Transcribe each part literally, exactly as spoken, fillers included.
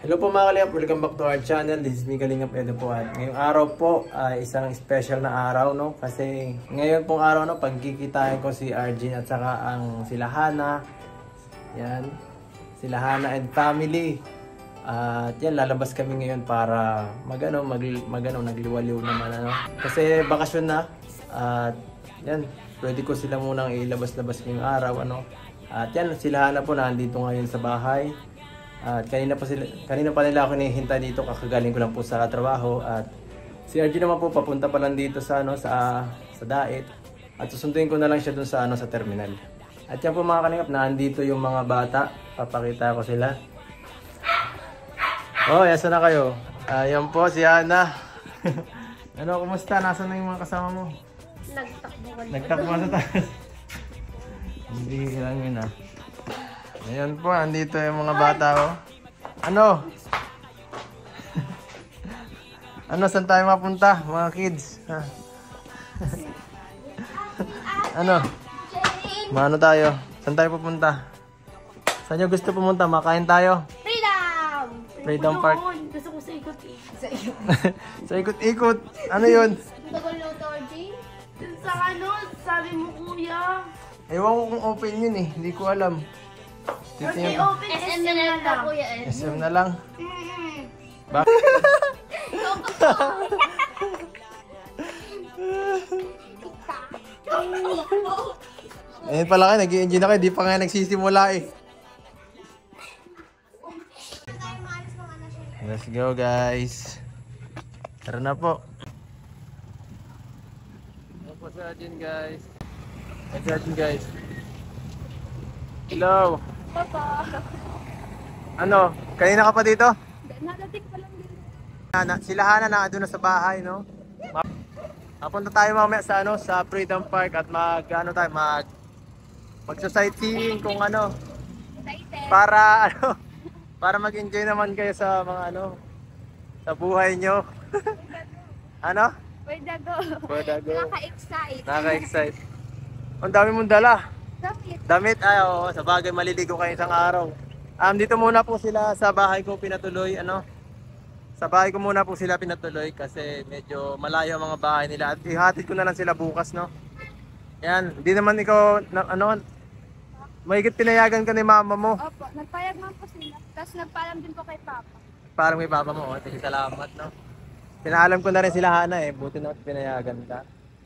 Hello po mga Kalingap, welcome back to our channel. This is me Kalingap Edo po at ngayong araw po ay uh, isang special na araw, no? Kasi ngayon pong araw, no, pagkikitain ko si Arjin at saka ang sila Hana. Yan, sila Hana and family. Uh, at yan, lalabas kami ngayon para magano mag, magano nagliwaliw naman, ano. Kasi bakasyon na. At uh, yan, pwede ko sila munang ilabas-labas ngayong araw, ano. At yan, sila Hana po nandito ngayon sa bahay. At kanina pa sila, kanina pa nila ako hinihintay dito, kakagaling ko lang po sa trabaho. At si Arjun naman po papunta pa lang dito sa ano sa sa Dait. At susunduin ko na lang siya dun sa ano sa terminal. At yan po mga Kalingap, nandito yung mga bata. Papakita ko sila. Oh, yasa na kayo. Ayan po si Hana. Ano, kumusta? Nasaan na yung mga kasama mo? Nagtakbuhan. Nagtakbuhan sa taas. Hindi lang yun ah. Ayan po, andito yung mga bata, oh. Ano? Ano, saan tayo mapunta, mga kids? Ha? Ano? Maano tayo? Saan tayo pupunta? Saan nyo gusto pumunta? Makain tayo? Freedom! Freedom Park. Gusto ko sa ikot-ikot. Sa Sa ikot-ikot. Ano yun? Tagal na ito, Arjun. Sa ano, sabi mo kuya. Ewan ko kung open yun eh. Hindi ko alam. Okay, open S M na lang. Kuya, S M na lang. Mm-hmm. Bakit? Ayun pala kayo, nag-i-enjoy na kayo. Di pa nga nagsisimula eh. Let's go guys. Tara na po. Hello po sa atin guys. Sa atin guys. Hello. Papa. Ano? Kanina ka pa dito? Nadating pa lang din. Na, sila Hana na doon na sa bahay, no? Mapunta tayo mamaya sa ano, sa Freedom Park at mag ano tayo, mag magsa-sightseeing kung ano. Para ano, para mag-enjoy naman kayo sa mga ano, sa buhay nyo. Ano? Pwede go. Pwede go. Nakaka-excite. Nakaka-excite. Ang dami mong dala. Damit. Damit, ay oo, sa bagay maliligo kayo isang araw. Um, dito muna po sila sa bahay ko pinatuloy, ano. Sa bahay ko muna po sila pinatuloy kasi medyo malayo ang mga bahay nila at ihatid ko na lang sila bukas, no. Yan, hindi naman ikaw na, ano, mahigit pinayagan ka ni mama mo. Opo, nagpayag man po sila. Tapos nagpaalam din po kay Papa. Parang may papa mo, oh. Sige, salamat, no. Pinaalam ko na rin sila Hana eh, buti na pinayagan ka.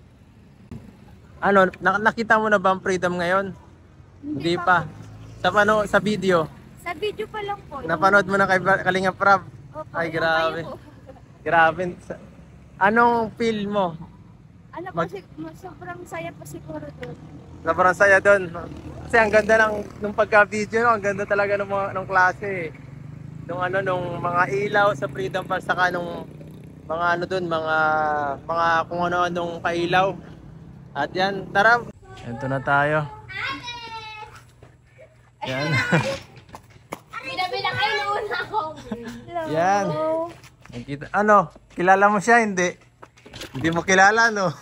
Ano, nakita mo na ba ang Freedom ngayon? Hindi, Hindi pa. pa. Sa ano, sa video? Sa video pa lang po. Napanood mo na kay Kalingap Prab? Opo, ay, grabe. Grabe. Anong feel mo? Ano Mag... po, sobrang saya po siguro doon. Sobrang saya doon. Kasi ang ganda ng nung pagka-video, no? Ang ganda talaga ng mga ng klase. Nung ano, nung mga ilaw sa Freedom Park, saka nung mga ano doon, mga mga kung ano anong pailaw. At yan, tara. Ito na tayo. Yan. Binabila kayo noon ako. Yan. Nakita, ano? Kilala mo siya? Hindi. Hindi mo kilala, no?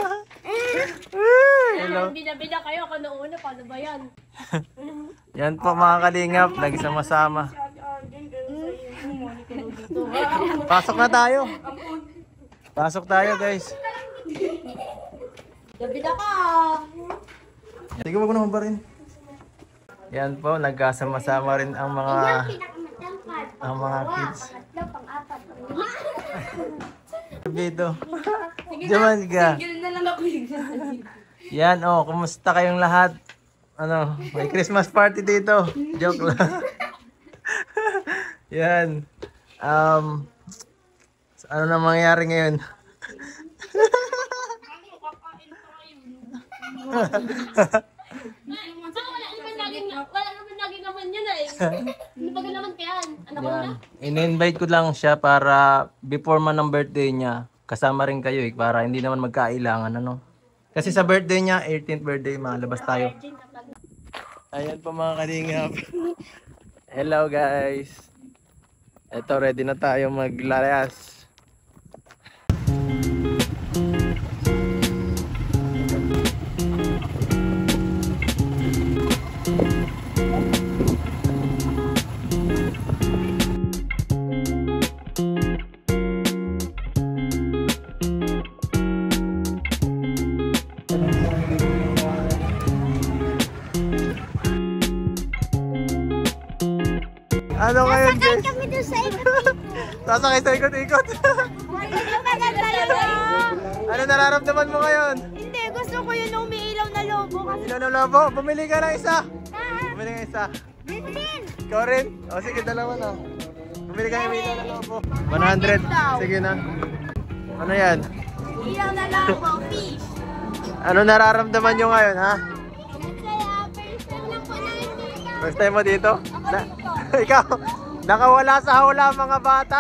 Hello. Binabila kayo ako noon. Paano ba yan? Yan po mga Kalingap. Lagi sama-sama. Pasok na tayo. Pasok tayo, guys. Binabila ka. Sige, wag ko na rin. Yan po, nagkasama-sama rin ang mga ang mga kids. Video. Diyan ka. Yan, oh, kumusta kayong lahat? Ano, may Christmas party dito. Joke lang. Yan. Um, ano na mangyayari ngayon? Wala naman lagi naman yun eh. Ano ba naman kayan? Ano ko na? In-invite ko lang siya para before man ng birthday niya, kasama rin kayo eh, para hindi naman magkailangan, ano. Kasi sa birthday niya, eighteenth birthday, malabas tayo. Ayan po mga Kalingap. Hello guys. Ito, ready na tayo maglayas. Ano ngayon, Sasakay guys? kami doon sa ikot-ikot. Sasakay sa ikot-ikot. Ang maganda yun, oh. Ano nararamdaman mo ngayon? Hindi, gusto ko yun umiilaw na lobo kasi. Ilaw na labo, bumili ka ng isa. Ah, Bumili ka ng isa. Bitin! Ikaw rin? O sige, dalawa na. Bumili ka ng ilaw na labo. one hundred. Sige na. Ano yan? Ilaw na lobo, fish. Ano nararamdaman nyo ngayon, ha? Kaya, first time lang po namin dito. First time mo dito? Na, ikaw, nakawala sa hula mga bata.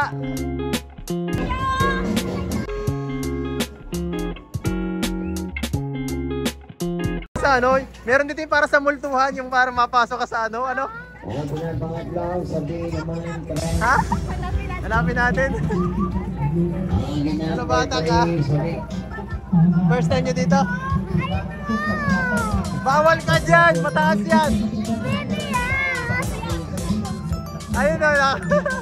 Sa ano, meron dito yung para sa multuhan, yung para mapasok ka sa ano, ano? Ha? Hanapin natin. Ano bata ka? First time nyo dito? Bawal ka dyan! Mataas yan! Ayun na lang.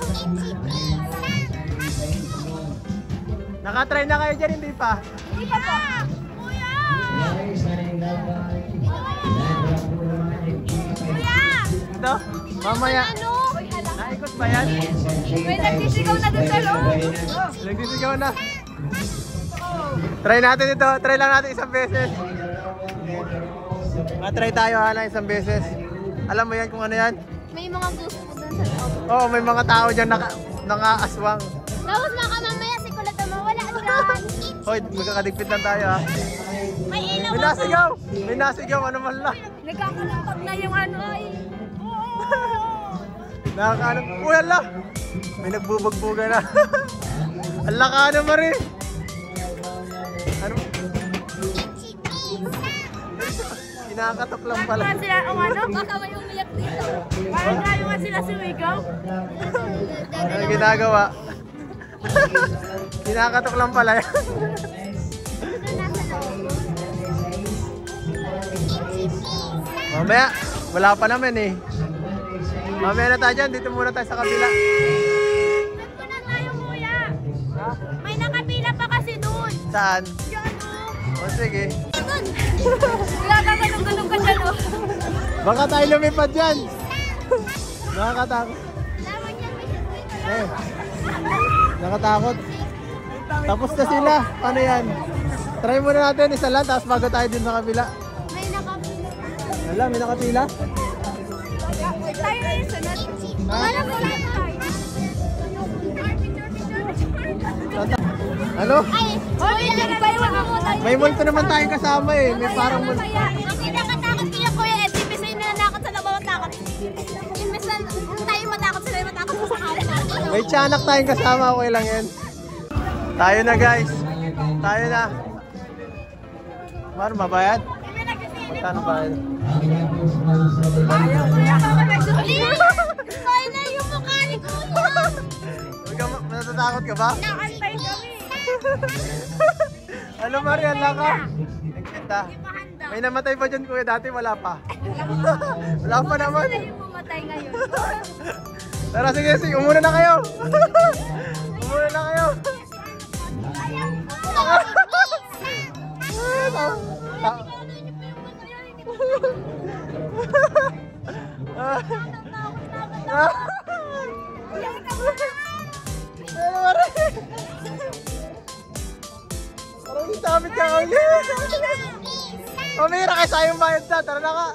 Nakatry na kayo dyan, hindi pa? Hindi pa po. Kuya! Kuya! Ito? Mamaya. Ano? Naikot ba yan? May nagsisigaw na doon sa loob. Nagsisigaw na. Try natin ito. Try lang natin isang beses. Matry tayo hala isang beses. Alam mo yan kung ano yan? May mga gusto ko doon sa loob. Oo, oh, may mga tao dyan naka, naka-aswang. Tapos baka mamaya si Kulot na mawala dyan. Hoy, magkakadigpit lang tayo ha. May ilaw May nasigaw! May nasigaw, ano man lang. Nagkakalapag na yung ano ay. Nakakaanong, uy ala! May nagbubagbuga na. Ala ka ano Mari! Ano? Kinakatok lang pala. Parang sila, o ano? Baka may umiyak dito. Parang gano'n nga sila sumigaw. Ano ginagawa? Kinakatok lang pala yan. Mamaya, wala pa naman eh. Mamaya na tayo dyan, dito muna tayo sa kabila. Dito na tayo, kuya. Ha? May nakapila pa kasi doon. Saan? Yan o. O sige. Doon. Nagkakagalong-galong ka dyan o. Baka tayo lumipad dyan. Nakakatakot. Laman yan, may sirkuit. Eh, nakatakot. Tapos na sila. Paano yan? Try muna natin isa lang, tapos bago tayo din sa kabila. May nakapila. Wala, may nakapila. Tayo na yung sunod. Wala ko lang tayo. Ano? Ay, hoy, nagpaiwan ako tayo. May multo naman tayong kasama eh. May parang multo. Ang pinakatakot kaya kuya, eh, imbes na yung nanakot sa labaw ang takot. Imbes na tayo matakot sila yung matakot sa kanan. May tiyanak tayong kasama. Okay lang yan. Tayo na guys. Tayo na. Mar, mabayad? Saan ba? Ayaw, kuya, baka nagsulit. Kaya na yung mukha ni kuya. Huwag ka, ma- natatakot ka ba? Nakantay kami. Ano Marian lang ka? Nagkita. May namatay pa dyan kuya dati, wala pa. Wala pa naman. Sila yung pumatay ngayon. Tara sige, sige, umuna na kayo. Umuna na kayo. Parang istamit ka ulit. Pamira kayo sayang bayad na, tara na ka.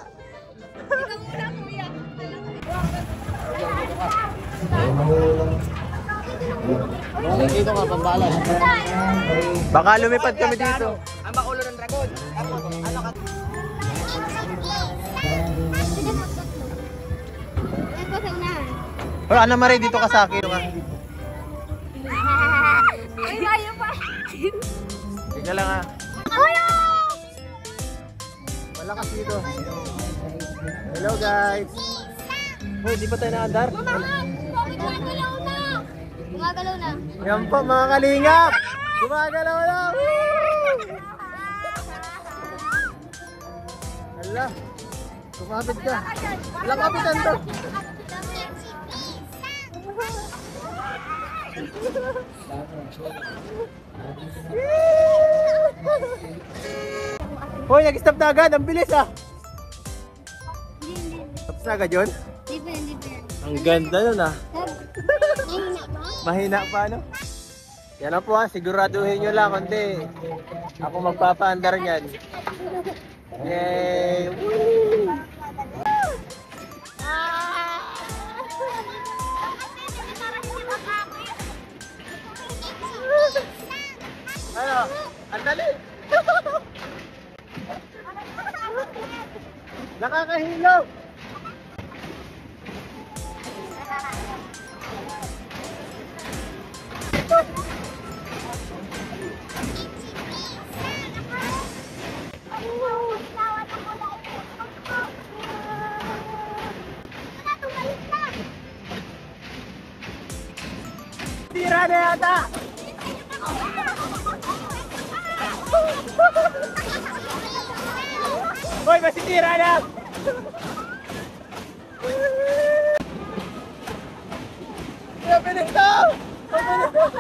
Dito ka, pambalan. Baka lumipad kami dito. Ang makulo ng dragon. Ano ka? Wala na Marie, dito ka sa akin. Ay, layo pa. Tika lang ha. Kuya! Malakas dito. Hello guys. Hoy, di pa tayo naandar? Mamahan! Gumagalaw na! Gumagalaw na. Yan po mga kalingap. Gumagalaw na. Hala. Kumapit ka. Walang kapitan to. Hoy, nag-stop na agad. Ang bilis ah. Tapos na agad yun? Di pa yan, di pa yan. Ang ganda nun ah. Mahina pa no? Yan na po ha, siguraduhin nyo lang kundi ako magpapaandar niyan. Yay! Woo! Ano? Ang dali! Nakakahilo! Tira na yata! Hoy, masitira na! Mabilis to! Mabilis!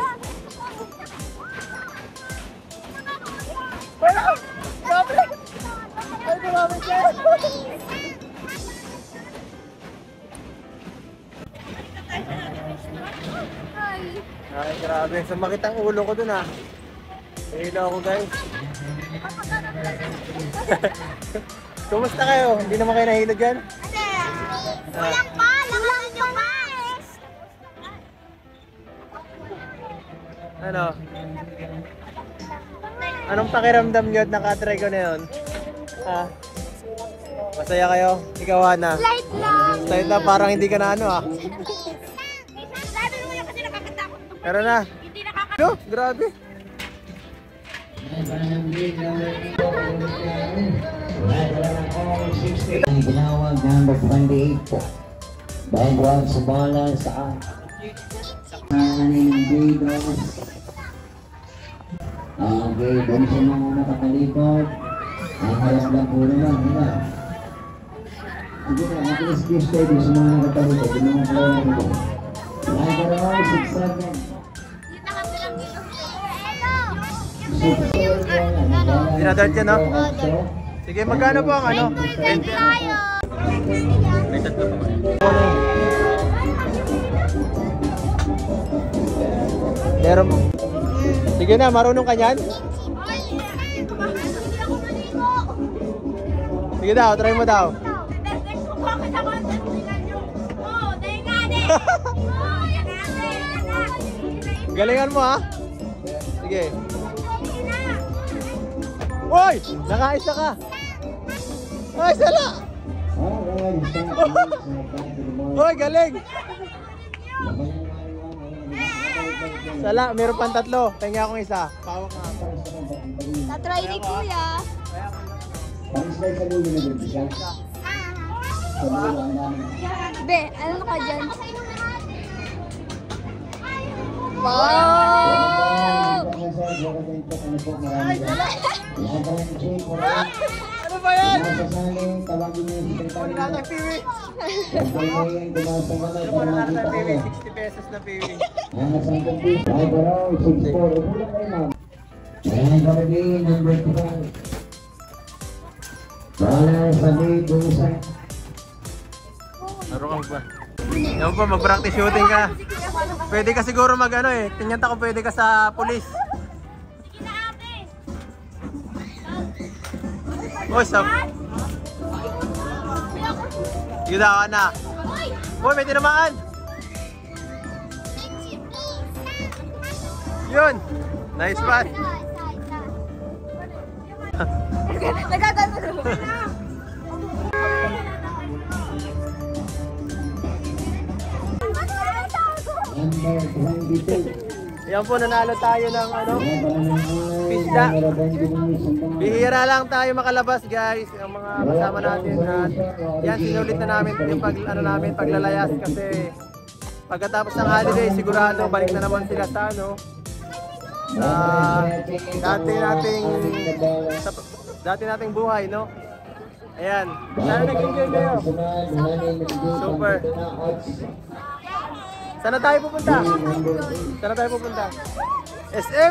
Wala! Grabe! Ay, grabe siya! Ay, grabe. Sumakit ang ulo ko dun ah. Nahilo ako guys. Kumusta kayo? Hindi naman kayo nahilo dyan? Hindi! Walang pa! Lakasan nyo pa! Ano? Anong pakiramdam nyo at nakatry ko na yun? Ha? Masaya kayo? Ikaw Hana? Light lang! Slight na parang hindi ka na ano ah. Sabi mo yan kasi nakakatakot. Pero na. Hindi nakakatakot. No, grabe. Ginawag number twenty-eight po. Dahil wag sa bola sa aning Grados. Okay, doon siya na muna katalikod. Ang harap lang po naman, diba? Sige na, makilis-kilis kayo doon sa mga nakatalikod. Yung mga player mo. Dahil wag six seven. Dinadart yan no? Sige, magkano po ang ano? twenty. May tatlo pa ba? Meron mo. Sige na, marunong ka niyan? Sige daw, try mo daw. Galingan mo ha? Sige. Uy! Nakaisa ka! Ay, sala! Uy, galing! Sala, meron pang tatlo. Tingnan akong isa. Pawak nga. Tatry ni Kuya. Be, ano ka dyan? Wow! Ano ba yan? Wala Wala na P W. Wala na P W. sixty pesos na P W. Number twelve. Wala sa dito sa Naroon ka ba? Yan po, mag-practice shooting ka. Pwede ka siguro mag ano eh. Tingnan ta kung pwede ka sa pulis. Sige na ate! Oh, sab. Sige daw, Ana. Boy, may tinamaan. Yun. Nice one. Nagagano na. number twenty-two. Yan po, nanalo tayo ng ano, pista. Bihira lang tayo makalabas guys, ang mga kasama natin. At yan, sinulit na namin yung pag, ano namin, paglalayas kasi pagkatapos ng holiday, sigurado balik na naman sila sa ano, sa dati nating, sa, dati nating buhay, no? Ayan, sana nag-enjoy kayo. Super. Sana tayo pupunta? Sana tayo pupunta? S M?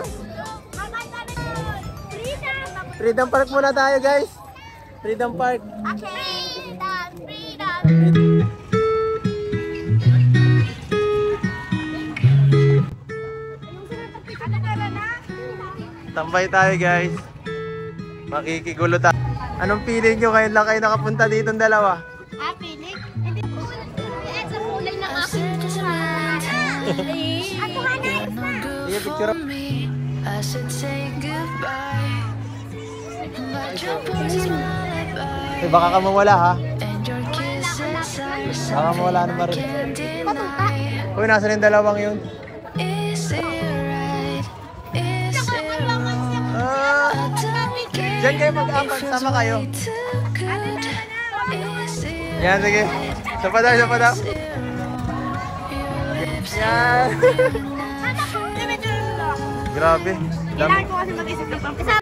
Freedom Park muna tayo guys. Freedom Park. Okay, freedom, freedom. Tambay tayo guys. Makikigulo tayo. Anong feeling nyo ngayon lang kayo nakapunta dito ng dalawa? Ah, pilik? Hindi po. Eh, sa kulay ng aking buhay. Ako ka na isa. Sige, picture up. I should say goodbye. But your voice lullaby Eh, baka ka mawala ha? and your kisses are Baka mawala something naman I rin. can't deny. Uy, nasa rin dalawang yun. Is it right? Is it wrong? Ah, Tell me, can Diyan kayo mag-ampag, sama kayo. we too good? Is it Yan, sige. Isa pa daw, isa pa daw. Yan. Grabe. Dami. ko kasi mag-isip ng pang-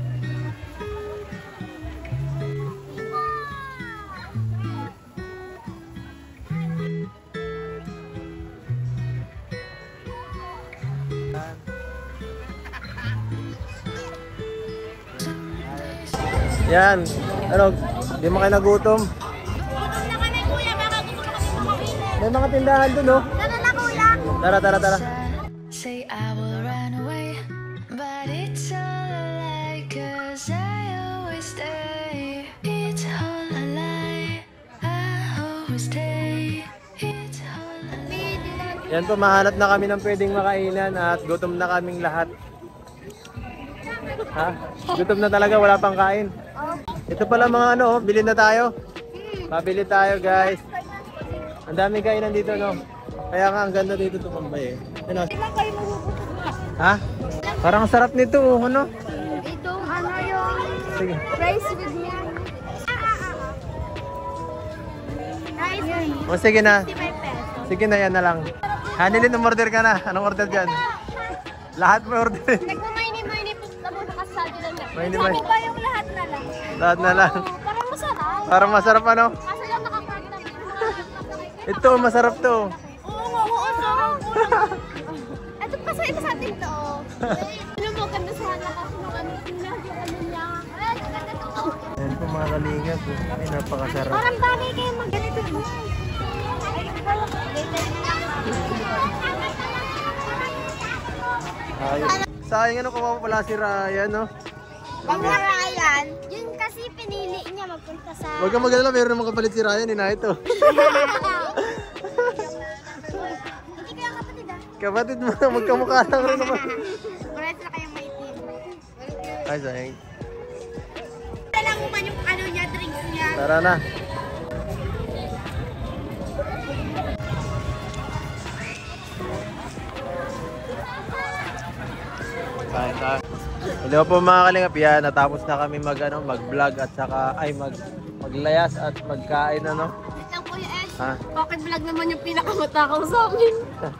Yan. Ano, di mo kayo nagutom? Gutom na kami, kuya. Baka gusto mo kami kumain. May mga tindahan dun, oh. Tara na, kuya. Tara, tara, tara. say I will run away, but it's all a lie, 'cause I always stay. It's all a lie, I always stay. It's all a lie. Yan po, mahanap na kami ng pwedeng makainan at gutom na kaming lahat. Ha? Gutom na talaga, wala pang kain. Ito pala mga ano, oh, bilhin na tayo. Mabili tayo guys. Ang daming kainan dito, no? Kaya nga, ang ganda dito tumambay eh. Ano? Ha? Parang sarap nito, oh, ano? Itong ano yung Sige. rice with me. Rice with O sige na. fifty-five pesos. Sige na, yan na lang. Hanilin, umorder ka na. Anong order dyan? Lahat mo order. Nagmamay-ni-may po na muna kasado lang yan. May-ni-may. Sabi ba yung lahat na lang? Lahat na lang. Oo, parang masarap. Parang masarap ano? Kaso lang nakakain na. Ito, masarap to. Oo nga, oo, sarap. Ito pa sa ito sa atin to. Ano mo, ganda sana kasi nung ano, tingnan yung ano niya. Ay, ganda to. Ayan po mga kalingap. Ay, napakasarap. Parang bagay kayo mag-ganito. Ayun. Sayang ano, kawawa pala si Ryan, no? Pag Ryan, yun kasi pinili niya magpunta sa... Huwag kang mag-alala, meron naman kapalit si Ryan, ina ito. Hindi kaya kapatid ah. Kapatid mo, magkamukha lang rin naman. Pares na kayong maitim. Ay, sayang. Ito lang man yung ano niya, drinks niya. Tara na. Kain tayo. Hello po mga kalingap, yan, natapos na kami mag, ano, mag-vlog at saka, ay, mag, maglayas at magkain, ano. Wait lang Kuya Ed. Ha? Bakit vlog naman yung pinakamatakaw sa amin?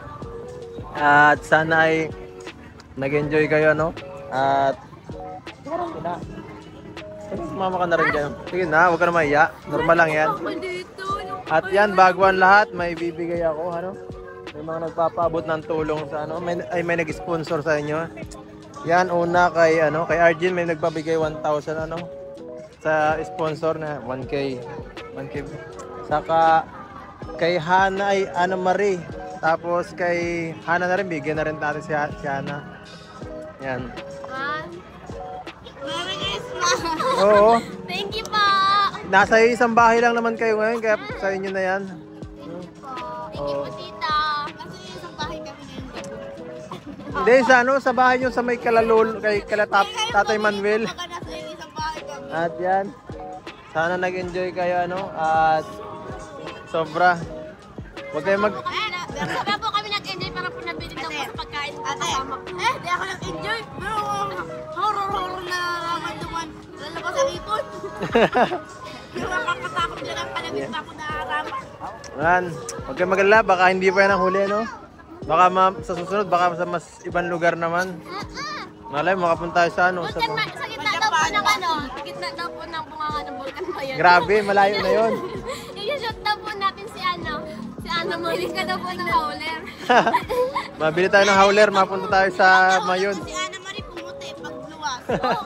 At sana ay nag-enjoy kayo, no? At sige na. Sige, sumama ka na rin dyan. Sige na, huwag ka na mahiya. Normal lang yan. Ako dito. yung- At yan, bago ang lahat, may bibigay ako, ano? May mga nagpapaabot ng tulong sa ano, may, ay may nag-sponsor sa inyo. Yan, una kay, ano, kay Arjun, may nagbabigay one thousand, ano, sa sponsor na one K. one K. Saka, kay Hana, ay, Ana Marie. Tapos, kay Hana na rin, bigyan na rin natin si, si Hana. Yan. Ah. Merry Christmas! Oo. Thank you po! Nasa isang bahay lang naman kayo ngayon, kaya sa inyo na yan. Thank you po. Thank you Oo. po, tita. Kasi yung isang bahay kami ngayon. Hindi, sa ano, sa bahay nyo sa may kalalol, kay kalatap, Tatay Manuel. Baka nasa yung isang bahay kami. At yan, sana nag-enjoy kayo, ano, at sobra. Huwag kayo mag... Eh, na- Sobra po kami nag-enjoy para po nabili daw po sa pagkain sa kasama ko. Eh, di ako nag-enjoy. Pero horror-horror na nararamdaman. Lalabas ang ipon. Yung nakakatakot na lang panamit pa ako naaraman. Yan, huwag kayo mag-alala, baka hindi pa yan ang huli, no? Baka ma- sa susunod, baka sa mas ibang lugar naman. Malay, makapunta tayo sa ano, sa... Sa sa gitna daw po ng ano, sa gitna daw po ng bunganga ng Vulcan pa yan. Grabe, malayo na yon. I-shoot daw po natin si ano, si Ana Marie ka daw po ng howler. Mabili tayo ng howler, mapunta tayo sa Mayon. Si Ana Marie pumuti pag luwas.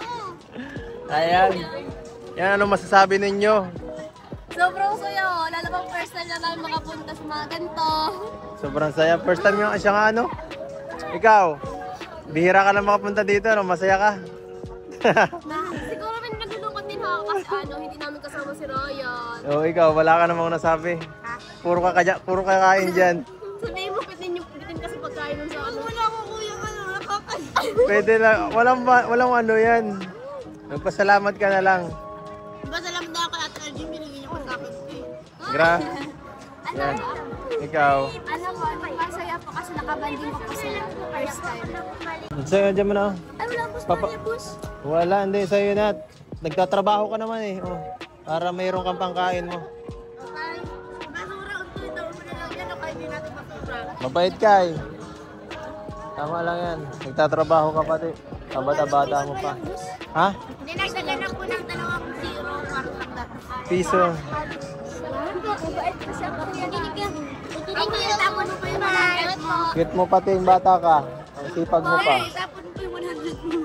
Ayan. Yan, ano masasabi ninyo? Sobrang suyo, lalo bang first time na namin makapunta sa mga ganito. Sobrang saya. First time yung siya nga ano? Ikaw? Bihira ka lang makapunta dito, no? Masaya ka. Siguro may naglulungkot din ako kasi ano, hindi namin kasama si Ryan. Oo, ikaw, wala ka namang nasabi. Puro ka kaya, puro kakain dyan. Sabihin mo, pitin yung pitin kasi pagkain nun sa ano. Wala ko kuya ano, nakakain. Pwede lang, walang, ba- walang ano yan. Magpasalamat ka na lang. Basta lang daw ako at L G, binigyan niyo ko sa akin. Gra. Yan. Ikaw. Alam mo, masaya po kasi nakabanding ko kasi first time. Sa'yo, dyan mo na. Ay, wala po Papa. bus. Wala, hindi. Sa'yo na. Nagtatrabaho ka naman eh. Oh, para mayroon kang pangkain mo. Ay, basura, unto ito. Huwag mo na lang yan o kaya hindi natin basura. Mabait ka eh. Tama lang yan. Nagtatrabaho ka pati. Kabata-bata mo pa. Ha? Hindi, nagdagan na po ng dalawang zero para tanggap. Piso. Mabait kasi ako. Tinig yan. Tinig yan. Tapon mo pa yung one hundred mo. Cute mo pati yung bata ka. Ang sipag mo pa. Ay, tapon mo pa yung one hundred mo.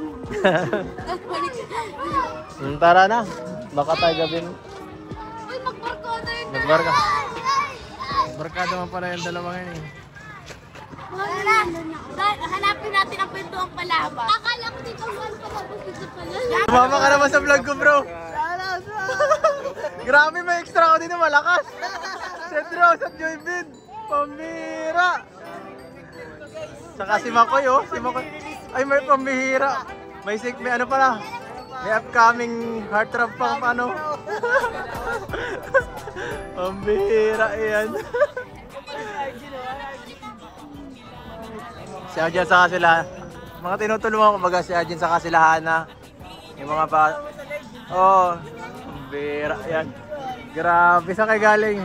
Hmm, tara na. Baka tayo gabin. Uy, magbarkada yun. Nagbarka. Barkada mo pala yung dalawang yun eh. Wala. Hanapin natin ang pintuang palaba. Akala ko dito one pa tapos dito pala. Sumama ka naman sa vlog ko, bro. Grabe, may extra ako dito malakas. Sandro, sa Joybid. Pambihira. Saka si Makoy, oh. Si Makoy. Ay, may pambihira. May, sig- may ano pala. May upcoming heartthrob pang ano. Pambihira yan. Si Arjen saka sila. Mga tinutulungan ko baga si Arjen saka sila Hana. Yung mga pa... Oh, pambihira yan. Grabe, saan kayo galing?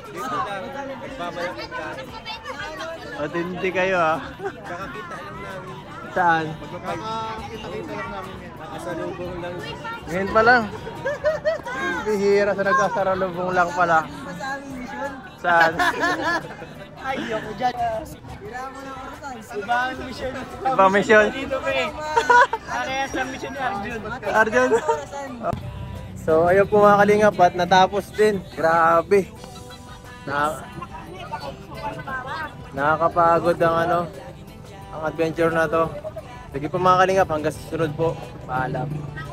Matindi kayo ha. Kakakita lang namin. Saan? Kakakita-kita lang namin yan. Nakasalubong lang. Ngayon pa lang. Bihira sa nagkasaralubong lang pala. Saan? Ayoko dyan. Ibang mission. Ibang mission. Dito pa eh. Kaya sa mission ni Arjun. Arjun. So ayun po mga kalingap at natapos din. Grabe. Na Nakakapagod ang ano, ang adventure na to. Sige po mga kalingap, hanggang sa susunod po. Paalam.